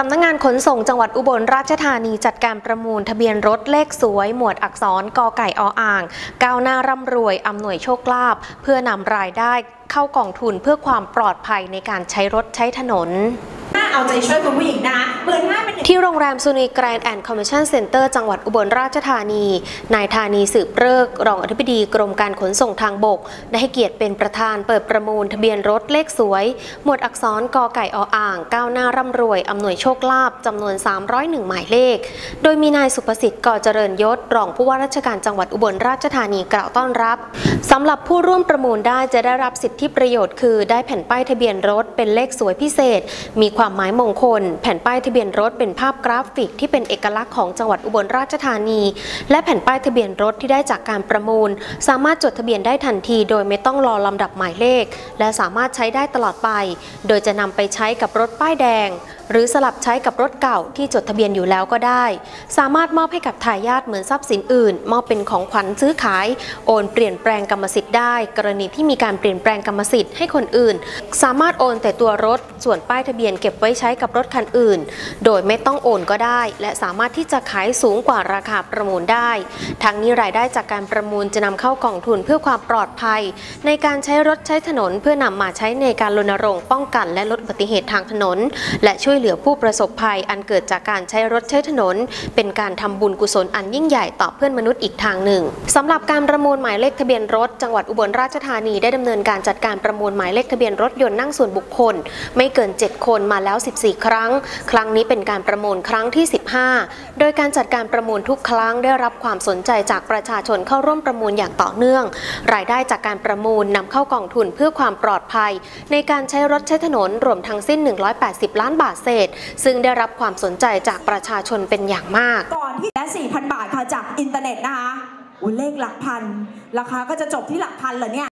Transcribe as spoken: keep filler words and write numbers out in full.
สำนักงานขนส่งจังหวัดอุบลราชธานีจัดการประมูลทะเบียนรถเลขสวยหมวดอักษรกอไก่ออ่างก้าวหน้าร่ำรวยอำนวยโชคลาภเพื่อนำรายได้เข้ากองทุนเพื่อความปลอดภัยในการใช้รถใช้ถนนเอาใจช่วยคุณผู้หญิงนะคะเบอร์ห้าเป็นที่โรงแรมซูนีแกรนด์แอนด์คอมมิชชั่นเซ็นเตอร์จังหวัดอุบลราชธานีนายธานีสืบเริกรองอธิบดีกรมการขนส่งทางบกได้ให้เกียรติเป็นประธานเปิดประมูลทะเบียนรถเลขสวยหมวดอักษรกอไก่ออ่างก้าวหน้าร่ำรวยอำนวยโชคลาภจำนวนสามร้อยเอ็ดหมายเลขโดยมีนายสุประสิทธิ์ก่อเจริญยศรองผู้ว่าราชการจังหวัดอุบลราชธานีกล่าวต้อนรับสำหรับผู้ร่วมประมูลได้จะได้รับสิทธิประโยชน์คือได้แผ่นป้ายทะเบียนรถเป็นเลขสวยพิเศษมีความหมายมงคลแผ่นป้ายทะเบียนรถเป็นภาพกราฟิกที่เป็นเอกลักษณ์ของจังหวัดอุบลราชธานีและแผ่นป้ายทะเบียนรถที่ได้จากการประมูลสามารถจดทะเบียนได้ทันทีโดยไม่ต้องรอลำดับหมายเลขและสามารถใช้ได้ตลอดไปโดยจะนำไปใช้กับรถป้ายแดงหรือสลับใช้กับรถเก่าที่จดทะเบียนอยู่แล้วก็ได้สามารถมอบให้กับทายาทเหมือนทรัพย์สินอื่นมอบเป็นของขวัญซื้อขายโอนเปลี่ยนแปลงกรรมสิทธิ์ได้กรณีที่มีการเปลี่ยนแปลงกรรมสิทธิ์ให้คนอื่นสามารถโอนแต่ตัวรถส่วนป้ายทะเบียนเก็บไว้ใช้กับรถคันอื่นโดยไม่ต้องโอนก็ได้และสามารถที่จะขายสูงกว่าราคาประมูลได้ทั้งนี้รายได้จากการประมูลจะนำเข้ากองทุนเพื่อความปลอดภัยในการใช้รถใช้ถนนเพื่อนำมาใช้ในการรณรงค์ป้องกันและลดอุบัติเหตุทางถนนและช่วยเหลือผู้ประสบภัยอันเกิดจากการใช้รถใช้ถนนเป็นการทำบุญกุศลอันยิ่งใหญ่ต่อเพื่อนมนุษย์อีกทางหนึ่งสำหรับการประมูลหมายเลขทะเบียนรถจังหวัดอุบลราชธานีได้ดำเนินการจัดการประมูลหมายเลขทะเบียนรถยนต์นั่งส่วนบุคคลไม่เกินเจ็ดคนมาแล้วสิบสี่ครั้งครั้งนี้เป็นการประมูลครั้งที่สิบห้าโดยการจัดการประมูลทุกครั้งได้รับความสนใจจากประชาชนเข้าร่วมประมูลอย่างต่อเนื่องรายได้จากการประมูลนำเข้ากองทุนเพื่อความปลอดภัยในการใช้รถใช้ถนนรวมทั้งสิ้นหนึ่งร้อยแปดสิบล้านบาทเศษซึ่งได้รับความสนใจจากประชาชนเป็นอย่างมากก่อนที่และ สี่พัน บาทค่ะจากอินเทอร์เน็ตนะคะอุ้ยเลขหลักพันราคาก็จะจบที่หลักพันเหรอเนี่ย